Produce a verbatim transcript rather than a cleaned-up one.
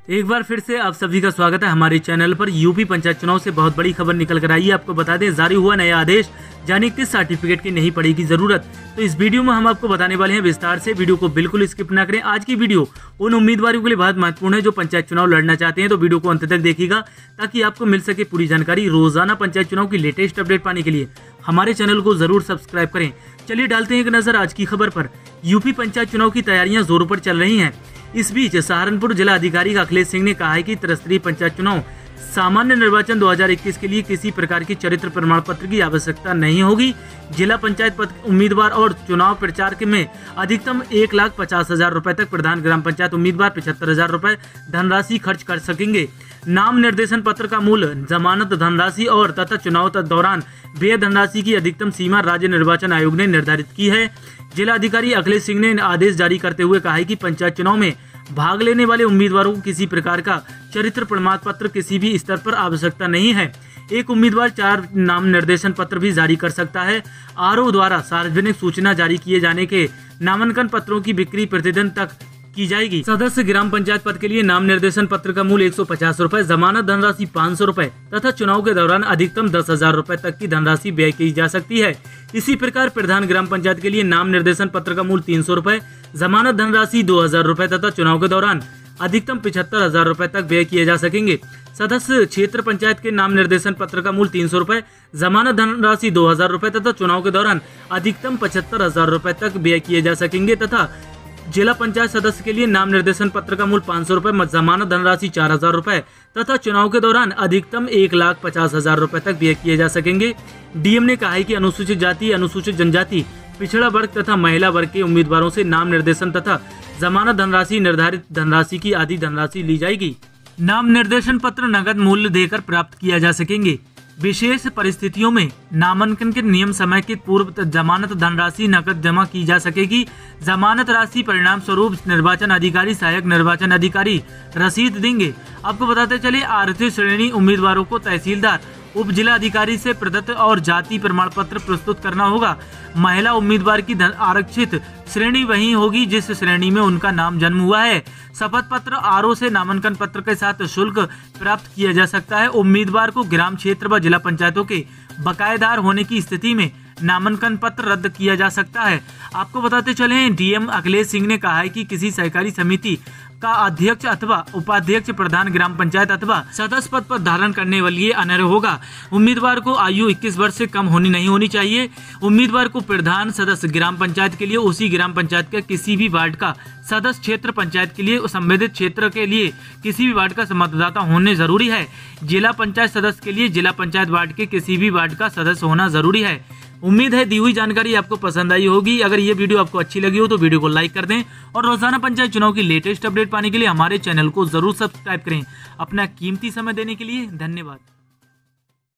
एक बार फिर से आप सभी का स्वागत है हमारे चैनल पर। यूपी पंचायत चुनाव से बहुत बड़ी खबर निकल कर आई है। आपको बता दें, जारी हुआ नया आदेश, यानी किस सर्टिफिकेट की नहीं पड़ेगी जरूरत। तो इस वीडियो में हम आपको बताने वाले हैं विस्तार से। वीडियो को बिल्कुल स्किप ना करें। आज की वीडियो उन उम्मीदवारों के लिए बहुत महत्वपूर्ण है जो पंचायत चुनाव लड़ना चाहते हैं, तो वीडियो को अंत तक देखिएगा ताकि आपको मिल सके पूरी जानकारी। रोजाना पंचायत चुनाव की लेटेस्ट अपडेट पाने के लिए हमारे चैनल को जरूर सब्सक्राइब करें। चलिए डालते हैं एक नजर आज की खबर पर। यूपी पंचायत चुनाव की तैयारियां जोरों पर चल रही हैं। इस बीच सहारनपुर जिला अधिकारी अखिलेश सिंह ने कहा है कि त्रिस्तरीय पंचायत चुनाव सामान्य निर्वाचन दो हज़ार इक्कीस के लिए किसी प्रकार की चरित्र प्रमाण पत्र की आवश्यकता नहीं होगी। जिला पंचायत पद उम्मीदवार और चुनाव प्रचार के में अधिकतम एक लाख पचास हजार रूपए तक प्रधान ग्राम पंचायत उम्मीदवार पचहत्तर हजार रूपए धनराशि खर्च कर सकेंगे। नाम निर्देशन पत्र का मूल्य, जमानत धनराशि और तथा चुनाव के दौरान व्यय धनराशि की अधिकतम सीमा राज्य निर्वाचन आयोग ने निर्धारित की है। जिला अधिकारी अखिलेश सिंह ने आदेश जारी करते हुए कहा है कि पंचायत चुनाव में भाग लेने वाले उम्मीदवारों को किसी प्रकार का चरित्र प्रमाण पत्र किसी भी स्तर पर आवश्यकता नहीं है। एक उम्मीदवार चार नाम निर्देशन पत्र भी जारी कर सकता है। आरओ द्वारा सार्वजनिक सूचना जारी किए जाने के नामांकन पत्रों की बिक्री प्रतिदिन तक की जाएगी। सदस्य ग्राम पंचायत पद के लिए नाम निर्देशन पत्र का मूल्य एक सौ पचास रूपए, जमानत धनराशि पाँच सौ रूपए तथा चुनाव के दौरान अधिकतम दस हजार रूपए तक की धनराशि व्यय की जा सकती है। इसी प्रकार प्रधान ग्राम पंचायत के लिए नाम निर्देशन पत्र का मूल्य तीन सौ रूपए, जमानत धनराशि दो हजार रूपए तथा चुनाव के दौरान अधिकतम पिछहत्तर हजार रूपए तक व्यय किए जा सकेंगे। सदस्य क्षेत्र पंचायत के नाम निर्देशन पत्र का मूल्य तीन सौ रूपए, जमानत धनराशि दो हजार रूपए तथा चुनाव के दौरान अधिकतम पचहत्तर हजार रूपए तक व्यय किए जा सकेंगे। तथा जिला पंचायत सदस्य के लिए नाम निर्देशन पत्र का मूल्य पाँच सौ रूपए, जमानत धनराशि चार हजार रूपए तथा चुनाव के दौरान अधिकतम एक लाख पचास हजार रूपए तक व्यय किए जा सकेंगे। डीएम ने कहा है कि अनुसूचित जाति, अनुसूचित जनजाति, पिछड़ा वर्ग तथा महिला वर्ग के उम्मीदवारों से नाम निर्देशन तथा जमानत धनराशि निर्धारित धनराशि की आधी धनराशि ली जाएगी। नाम निर्देशन पत्र नगद मूल्य देकर प्राप्त किया जा सकेंगे। विशेष परिस्थितियों में नामांकन के नियम समय के पूर्व जमानत धनराशि नकद जमा की जा सकेगी। जमानत राशि परिणाम स्वरूप निर्वाचन अधिकारी, सहायक निर्वाचन अधिकारी रसीद देंगे। आपको बताते चले, आरक्षित श्रेणी उम्मीदवारों को तहसीलदार, उप जिला अधिकारी से प्रदत्त और जाति प्रमाण पत्र प्रस्तुत करना होगा। महिला उम्मीदवार की आरक्षित श्रेणी वही होगी जिस श्रेणी में उनका नाम जन्म हुआ है। शपथ पत्र आरओ से नामांकन पत्र के साथ शुल्क प्राप्त किया जा सकता है। उम्मीदवार को ग्राम क्षेत्र व जिला पंचायतों के बकायेदार होने की स्थिति में नामांकन पत्र रद्द किया जा सकता है। आपको बताते चले, डीएम अखिलेश सिंह ने कहा है कि किसी सहकारी समिति का अध्यक्ष अथवा उपाध्यक्ष प्रधान ग्राम पंचायत अथवा सदस्य पद पर धारण करने वाली अनर्ह होगा। उम्मीदवार को आयु इक्कीस वर्ष से कम होनी नहीं होनी चाहिए। उम्मीदवार को प्रधान सदस्य ग्राम पंचायत के लिए उसी ग्राम पंचायत के किसी भी वार्ड का सदस्य, क्षेत्र पंचायत के लिए संबंधित क्षेत्र के लिए किसी भी वार्ड का मतदाता होने जरूरी है। जिला पंचायत सदस्य के लिए जिला पंचायत वार्ड के किसी भी वार्ड का सदस्य होना जरूरी है। उम्मीद है दी हुई जानकारी आपको पसंद आई होगी। अगर ये वीडियो आपको अच्छी लगी हो तो वीडियो को लाइक कर दें और रोजाना पंचायत चुनाव की लेटेस्ट अपडेट पाने के लिए हमारे चैनल को जरूर सब्सक्राइब करें। अपना कीमती समय देने के लिए धन्यवाद।